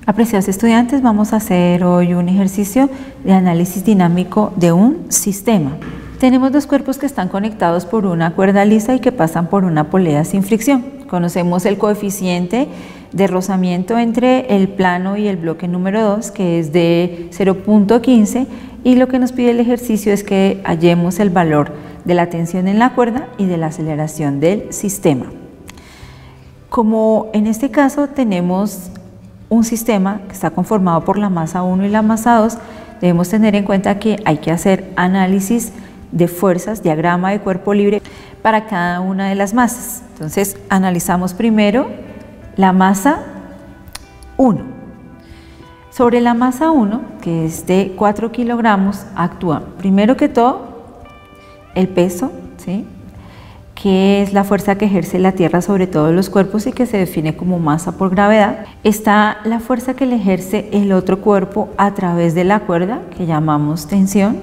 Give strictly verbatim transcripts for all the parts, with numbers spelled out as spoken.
Apreciados estudiantes, vamos a hacer hoy un ejercicio de análisis dinámico de un sistema. Tenemos dos cuerpos que están conectados por una cuerda lisa y que pasan por una polea sin fricción. Conocemos el coeficiente de rozamiento entre el plano y el bloque número dos, que es de cero punto quince, y lo que nos pide el ejercicio es que hallemos el valor de la tensión en la cuerda y de la aceleración del sistema. Como en este caso tenemos un sistema que está conformado por la masa uno y la masa dos, debemos tener en cuenta que hay que hacer análisis de fuerzas, diagrama de cuerpo libre para cada una de las masas. Entonces analizamos primero la masa uno. Sobre la masa uno, que es de cuatro kilogramos, actúa primero que todo el peso, ¿sí?, que es la fuerza que ejerce la Tierra sobre todos los cuerpos y que se define como masa por gravedad. Está la fuerza que le ejerce el otro cuerpo a través de la cuerda, que llamamos tensión,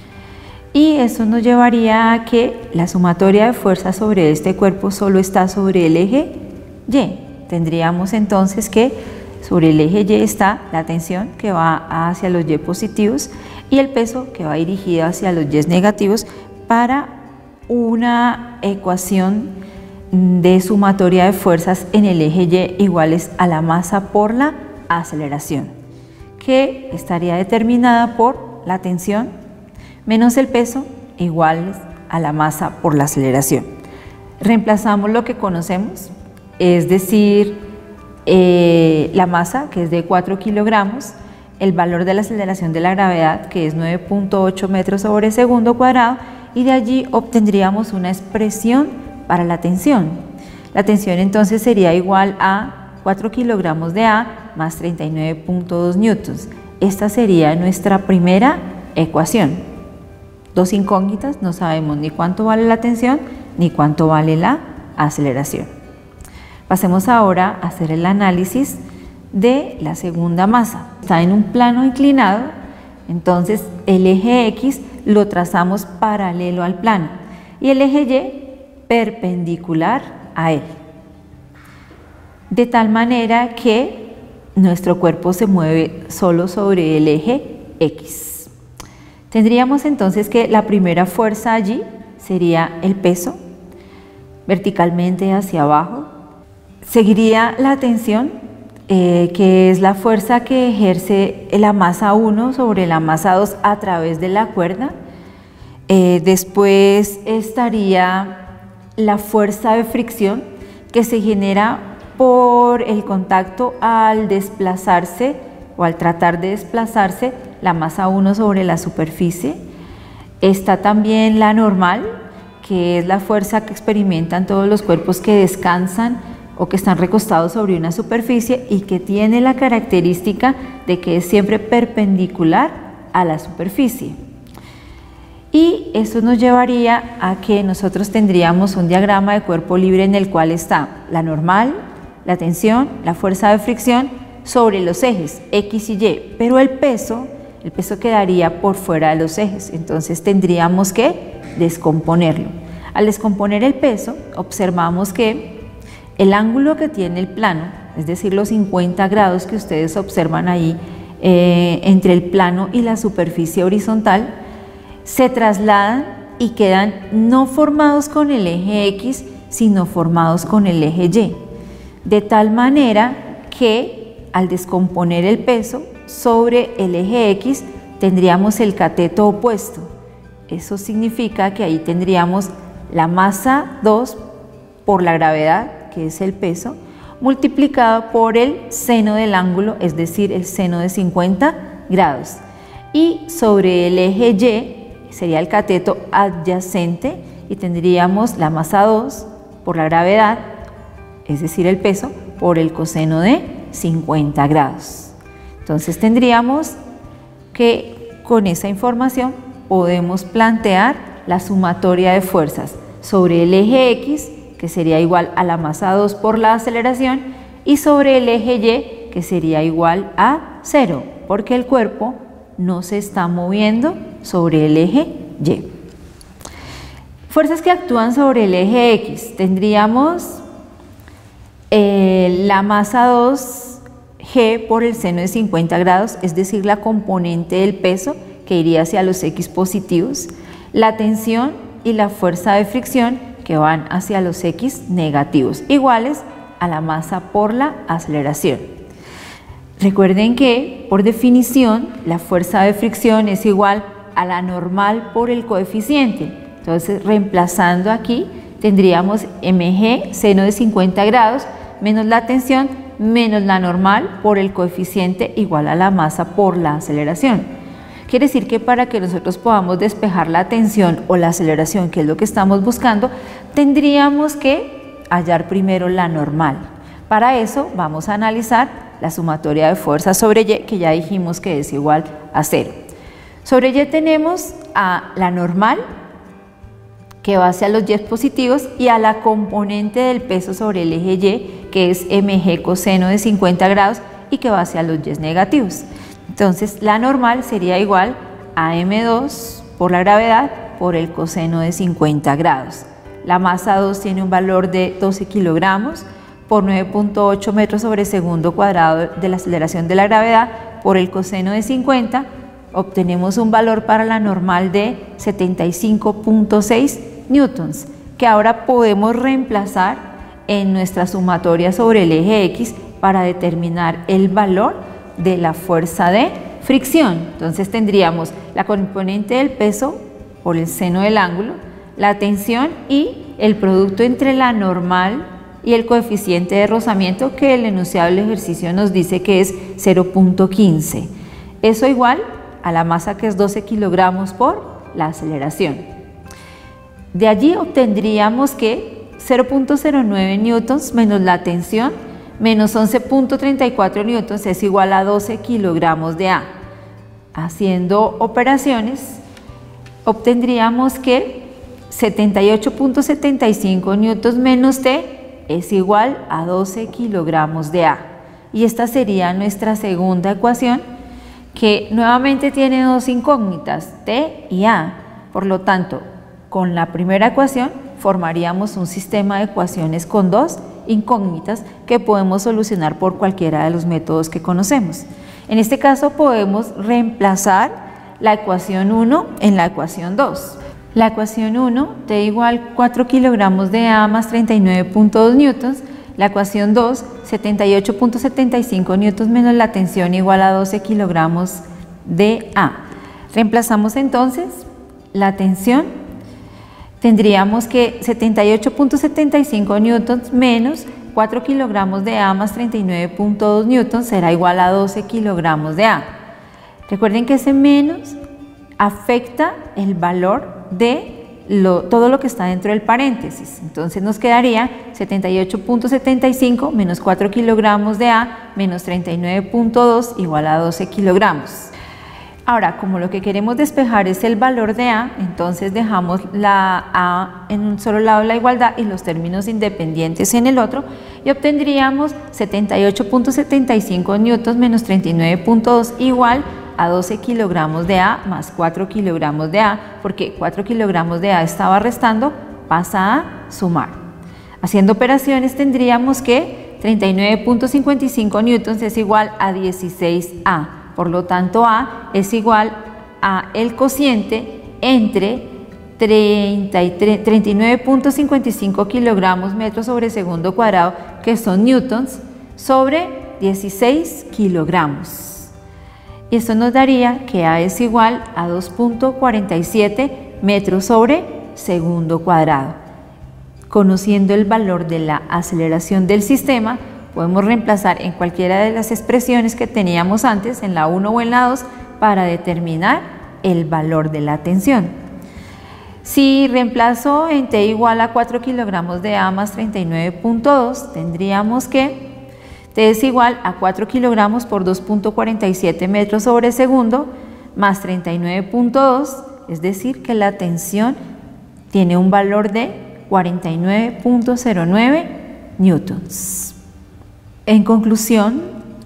y eso nos llevaría a que la sumatoria de fuerzas sobre este cuerpo solo está sobre el eje Y. Tendríamos entonces que sobre el eje Y está la tensión, que va hacia los Y positivos, y el peso, que va dirigido hacia los Y negativos, para una ecuación de sumatoria de fuerzas en el eje Y iguales a la masa por la aceleración, que estaría determinada por la tensión menos el peso iguales a la masa por la aceleración. Reemplazamos lo que conocemos, es decir, eh, la masa, que es de cuatro kilogramos, el valor de la aceleración de la gravedad, que es nueve punto ocho metros sobre segundo cuadrado, y de allí obtendríamos una expresión para la tensión. La tensión entonces sería igual a cuatro kilogramos de A más treinta y nueve punto dos newtons. Esta sería nuestra primera ecuación. Dos incógnitas, no sabemos ni cuánto vale la tensión ni cuánto vale la aceleración. Pasemos ahora a hacer el análisis de la segunda masa. Está en un plano inclinado, entonces el eje X lo trazamos paralelo al plano y el eje Y perpendicular a él, de tal manera que nuestro cuerpo se mueve solo sobre el eje X. Tendríamos entonces que la primera fuerza allí sería el peso, verticalmente hacia abajo. Seguiría la tensión, eh, que es la fuerza que ejerce la masa uno sobre la masa dos a través de la cuerda. Eh, después estaría la fuerza de fricción, que se genera por el contacto al desplazarse o al tratar de desplazarse la masa uno sobre la superficie. Está también la normal, que es la fuerza que experimentan todos los cuerpos que descansan o que están recostados sobre una superficie y que tiene la característica de que es siempre perpendicular a la superficie. Y eso nos llevaría a que nosotros tendríamos un diagrama de cuerpo libre en el cual está la normal, la tensión, la fuerza de fricción sobre los ejes X y Y, pero el peso, el peso quedaría por fuera de los ejes, entonces tendríamos que descomponerlo. Al descomponer el peso, observamos que el ángulo que tiene el plano, es decir, los cincuenta grados que ustedes observan ahí eh, entre el plano y la superficie horizontal, se trasladan y quedan no formados con el eje X, sino formados con el eje Y, de tal manera que al descomponer el peso sobre el eje X tendríamos el cateto opuesto. Eso significa que ahí tendríamos la masa dos por la gravedad, que es el peso, multiplicado por el seno del ángulo, es decir, el seno de cincuenta grados. Y sobre el eje Y sería el cateto adyacente y tendríamos la masa dos por la gravedad, es decir, el peso, por el coseno de cincuenta grados. Entonces tendríamos que con esa información podemos plantear la sumatoria de fuerzas sobre el eje X, que sería igual a la masa dos por la aceleración, y sobre el eje Y, que sería igual a cero, porque el cuerpo no se está moviendo sobre el eje Y. Fuerzas que actúan sobre el eje X. Tendríamos eh, la masa dos G por el seno de cincuenta grados, es decir, la componente del peso que iría hacia los X positivos, la tensión y la fuerza de fricción que van hacia los X negativos, iguales a la masa por la aceleración. Recuerden que, por definición, la fuerza de fricción es igual a la normal por el coeficiente. Entonces, reemplazando aquí, tendríamos mg, seno de cincuenta grados, menos la tensión, menos la normal por el coeficiente igual a la masa por la aceleración. Quiere decir que para que nosotros podamos despejar la tensión o la aceleración, que es lo que estamos buscando, tendríamos que hallar primero la normal. Para eso vamos a analizar la sumatoria de fuerzas sobre Y, que ya dijimos que es igual a cero. Sobre Y tenemos a la normal, que va hacia los Y positivos, y a la componente del peso sobre el eje Y, que es mg coseno de cincuenta grados y que va hacia los Y negativos. Entonces, la normal sería igual a eme dos por la gravedad por el coseno de cincuenta grados. La masa dos tiene un valor de doce kilogramos por nueve punto ocho metros sobre segundo cuadrado de la aceleración de la gravedad por el coseno de cincuenta. Obtenemos un valor para la normal de setenta y cinco punto seis newtons, que ahora podemos reemplazar en nuestra sumatoria sobre el eje X para determinar el valor de la fuerza de fricción. Entonces tendríamos la componente del peso por el seno del ángulo, la tensión y el producto entre la normal y el coeficiente de rozamiento, que el enunciado del ejercicio nos dice que es cero punto quince. Eso igual a la masa, que es doce kilogramos por la aceleración. De allí obtendríamos que cero punto cero nueve newtons menos la tensión menos once punto treinta y cuatro newtons es igual a doce kilogramos de A. Haciendo operaciones, obtendríamos que setenta y ocho punto setenta y cinco newtons menos T es igual a doce kilogramos de A. Y esta sería nuestra segunda ecuación, que nuevamente tiene dos incógnitas, T y A. Por lo tanto, con la primera ecuación formaríamos un sistema de ecuaciones con dos incógnitas que podemos solucionar por cualquiera de los métodos que conocemos. En este caso podemos reemplazar la ecuación uno en la ecuación dos. La ecuación uno, T igual cuatro kilogramos de A más treinta y nueve punto dos newtons. La ecuación dos, setenta y ocho punto setenta y cinco newtons menos la tensión igual a doce kilogramos de A. Reemplazamos entonces la tensión. Tendríamos que setenta y ocho punto setenta y cinco newtons menos cuatro kilogramos de A más treinta y nueve punto dos newtons será igual a doce kilogramos de A. Recuerden que ese menos afecta el valor de lo, todo lo que está dentro del paréntesis. Entonces nos quedaría setenta y ocho punto setenta y cinco menos cuatro kilogramos de A menos treinta y nueve punto dos igual a doce kilogramos. Ahora, como lo que queremos despejar es el valor de A, entonces dejamos la A en un solo lado de la igualdad y los términos independientes en el otro, y obtendríamos setenta y ocho punto setenta y cinco newtons menos treinta y nueve punto dos igual a doce kilogramos de A más cuatro kilogramos de A, porque cuatro kilogramos de A estaba restando, pasa a sumar. Haciendo operaciones tendríamos que treinta y nueve punto cincuenta y cinco newtons es igual a dieciséis A. Por lo tanto, A es igual a el cociente entre treinta y nueve punto cincuenta y cinco kilogramos metros sobre segundo cuadrado, que son newtons, sobre dieciséis kilogramos. Y esto nos daría que A es igual a dos punto cuarenta y siete metros sobre segundo cuadrado. Conociendo el valor de la aceleración del sistema, podemos reemplazar en cualquiera de las expresiones que teníamos antes, en la uno o en la dos, para determinar el valor de la tensión. Si reemplazo en T igual a cuatro kilogramos de A más treinta y nueve punto dos, tendríamos que T es igual a cuatro kilogramos por dos punto cuarenta y siete metros sobre segundo más treinta y nueve punto dos, es decir, que la tensión tiene un valor de cuarenta y nueve punto cero nueve newtons. En conclusión,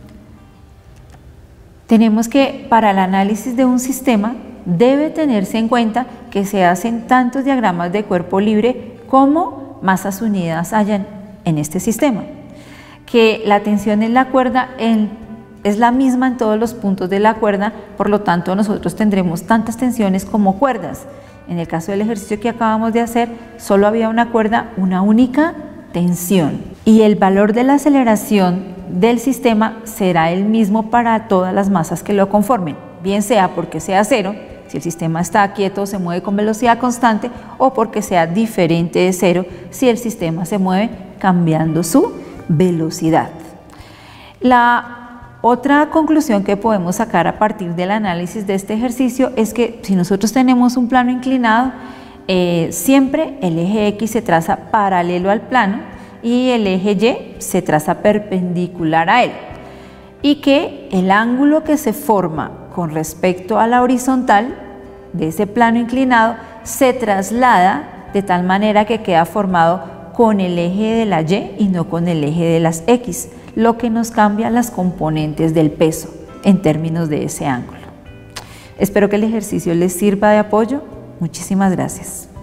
tenemos que para el análisis de un sistema debe tenerse en cuenta que se hacen tantos diagramas de cuerpo libre como masas unidas hayan en este sistema, que la tensión en la cuerda en es la misma en todos los puntos de la cuerda, por lo tanto nosotros tendremos tantas tensiones como cuerdas. En el caso del ejercicio que acabamos de hacer, solo había una cuerda, una única tensión. Y el valor de la aceleración del sistema será el mismo para todas las masas que lo conformen, bien sea porque sea cero, si el sistema está quieto o se mueve con velocidad constante, o porque sea diferente de cero, si el sistema se mueve cambiando su velocidad. La otra conclusión que podemos sacar a partir del análisis de este ejercicio es que si nosotros tenemos un plano inclinado, eh, siempre el eje X se traza paralelo al plano y el eje Y se traza perpendicular a él, y que el ángulo que se forma con respecto a la horizontal de ese plano inclinado se traslada de tal manera que queda formado con el eje de la Y y no con el eje de las X, lo que nos cambia las componentes del peso en términos de ese ángulo. Espero que el ejercicio les sirva de apoyo. Muchísimas gracias.